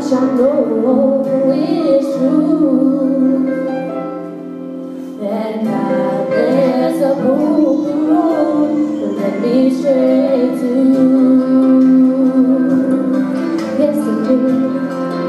much I know is true, that God there's a broken road to let me straight to. Yes, He do.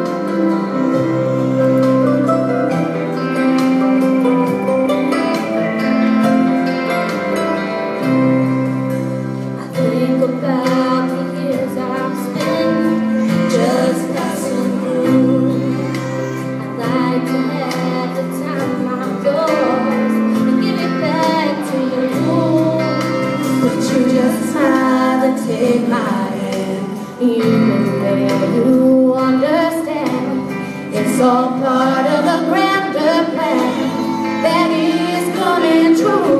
I think about the years I've spent just passing through. I'd like to have the time outdoors and give it back to you. But you just smile and take my hand. You know that you understand. It's all part of a grander plan that is coming true.